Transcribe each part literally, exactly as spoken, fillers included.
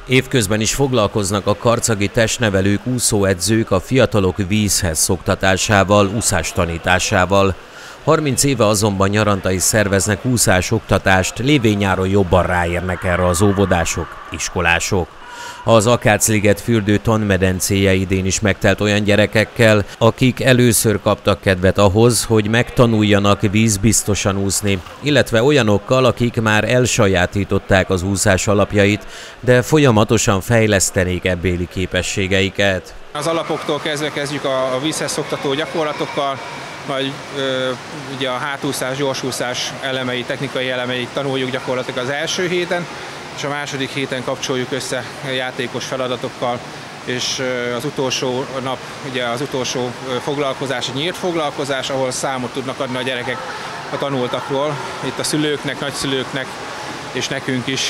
Évközben is foglalkoznak a karcagi testnevelők, úszóedzők a fiatalok vízhez szoktatásával, úszás tanításával. harminc éve azonban nyaranta is szerveznek úszásoktatást, lévén-nyáron jobban ráérnek erre az óvodások, iskolások. Az Akácliget fürdő tanmedencéje idén is megtelt olyan gyerekekkel, akik először kaptak kedvet ahhoz, hogy megtanuljanak vízbiztosan úszni, illetve olyanokkal, akik már elsajátították az úszás alapjait, de folyamatosan fejlesztenék ebbéli képességeiket. Az alapoktól kezdve kezdjük a vízhez szoktató gyakorlatokkal, majd ö, ugye a hátúszás, gyorsúszás elemei, technikai elemeit tanuljuk gyakorlatilag az első héten, és a második héten kapcsoljuk össze játékos feladatokkal, és az utolsó nap, ugye az utolsó foglalkozás, egy nyílt foglalkozás, ahol számot tudnak adni a gyerekek a tanultakról, itt a szülőknek, nagyszülőknek és nekünk is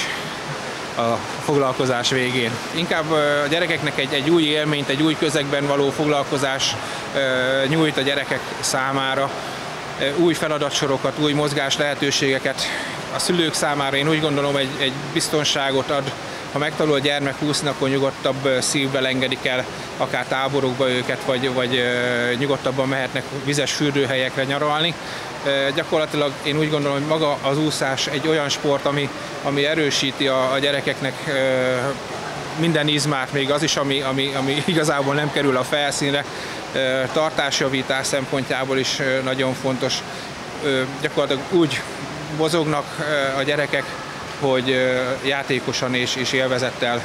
a foglalkozás végén. Inkább a gyerekeknek egy, egy új élményt, egy új közegben való foglalkozás nyújt a gyerekek számára, új feladatsorokat, új mozgás lehetőségeket. A szülők számára én úgy gondolom egy, egy biztonságot ad, ha megtanul a gyermek úszni, akkor nyugodtabb szívvel engedik el akár táborokba őket, vagy, vagy nyugodtabban mehetnek vizes fürdőhelyekre nyaralni. Gyakorlatilag én úgy gondolom, hogy maga az úszás egy olyan sport, ami, ami erősíti a, a gyerekeknek minden izmát, még az is, ami, ami, ami igazából nem kerül a felszínre, tartásjavítás szempontjából is nagyon fontos. Gyakorlatilag úgy mozognak a gyerekek, hogy játékosan és, és élvezettel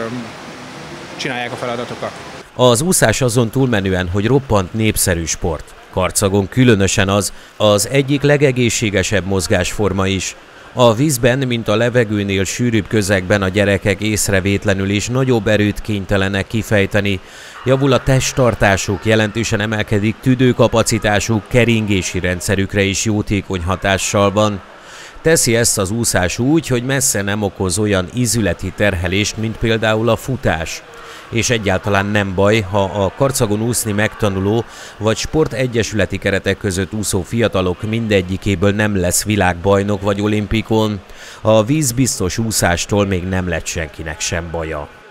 csinálják a feladatokat. Az úszás azon túlmenően, hogy roppant népszerű sport. Karcagon különösen az az egyik legegészségesebb mozgásforma is. A vízben, mint a levegőnél sűrűbb közegben a gyerekek észrevétlenül is nagyobb erőt kénytelenek kifejteni. Javul a testtartásuk, jelentősen emelkedik tüdőkapacitásuk, keringési rendszerükre is jótékony hatással van. Teszi ezt az úszás úgy, hogy messze nem okoz olyan ízületi terhelést, mint például a futás. És egyáltalán nem baj, ha a Karcagon úszni megtanuló vagy sportegyesületi keretek között úszó fiatalok mindegyikéből nem lesz világbajnok vagy olimpikon. A vízbiztos úszástól még nem lett senkinek sem baja.